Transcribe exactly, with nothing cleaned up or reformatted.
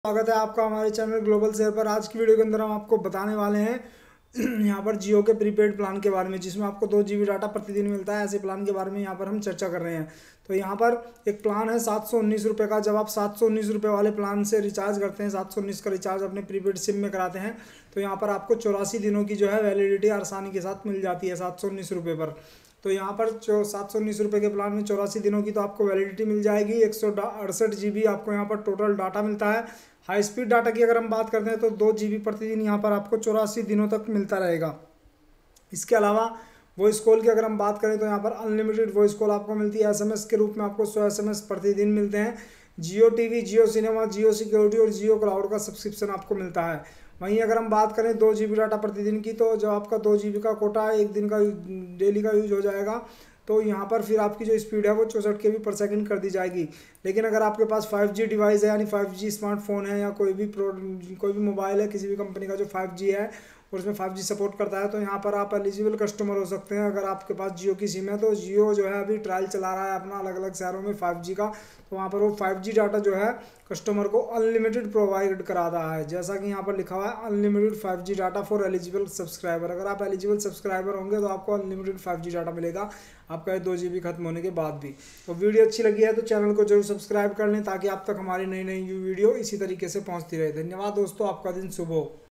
स्वागत है आपका हमारे चैनल ग्लोबल शेयर पर। आज की वीडियो के अंदर हम आपको बताने वाले हैं यहाँ पर जियो के प्रीपेड प्लान के बारे में, जिसमें आपको दो जी बी डाटा प्रतिदिन मिलता है। ऐसे प्लान के बारे में यहाँ पर हम चर्चा कर रहे हैं। तो यहाँ पर एक प्लान है सात सौ उन्नीस रुपये का। जब आप सात सौ उन्नीस रुपये वाले प्लान से रिचार्ज करते हैं, सात सौ उन्नीस का रिचार्ज अपने प्रीपेड सिम में कराते हैं, तो यहाँ पर आपको चौरासी दिनों की जो है वैलिडिटी आसानी के साथ मिल जाती है सात सौ उन्नीस रुपये पर। तो यहाँ पर जो सात सौ उन्नीस रुपये के प्लान में चौरासी दिनों की तो आपको वैलिडिटी मिल जाएगी। एक सौ अड़सठ जी बी आपको यहाँ पर टोटल डाटा मिलता है। हाई स्पीड डाटा की अगर हम बात करते हैं तो दो जी बी प्रतिदिन यहाँ पर आपको चौरासी दिनों तक मिलता रहेगा। इसके अलावा वॉइस कॉल की अगर हम बात करें तो यहाँ पर अनलिमिटेड वॉइस कॉल आपको मिलती है। एसएमएस के रूप में आपको सौ एसएमएस प्रतिदिन मिलते हैं। Jio TV, Jio cinema, Jio security और जियो क्लाउड का सब्सक्रिप्शन आपको मिलता है। वहीं अगर हम बात करें दो जी बी डाटा प्रतिदिन की, तो जो आपका दो जी बी का कोटा है, एक दिन का डेली का यूज हो जाएगा, तो यहाँ पर फिर आपकी जो स्पीड है वो चौंसठ के बी पर सेकंड कर दी जाएगी। लेकिन अगर आपके पास फाइव जी डिवाइस है, यानी फाइव जी स्मार्टफोन है, या कोई भी प्रो कोई भी मोबाइल है किसी भी कंपनी का जो फाइव जी है और उसमें फाइव जी सपोर्ट करता है, तो यहाँ पर आप एलिजिबल कस्टमर हो सकते हैं। अगर आपके पास जियो की सिम है तो जियो जो है अभी ट्रायल चला रहा है अपना अलग अलग शहरों में फाइव जी का, तो वहाँ पर वो फाइव जी डाटा जो है कस्टमर को अनलिमिटेड प्रोवाइड करा रहा है। जैसा कि यहाँ पर लिखा हुआ है unlimited five G data for eligible subscriber. अगर आप एलिजिबल सब्सक्राइबर होंगे तो आपको अनलिमिटेड फाइव जी डाटा मिलेगा आपका दो जी बी खत्म होने के बाद भी। तो वीडियो अच्छी लगी है तो चैनल को जरूर सब्सक्राइब कर लें, ताकि आप तक हमारी नई नई वीडियो इसी तरीके से पहुँचती रहे। धन्यवाद दोस्तों, आपका दिन शुभ हो।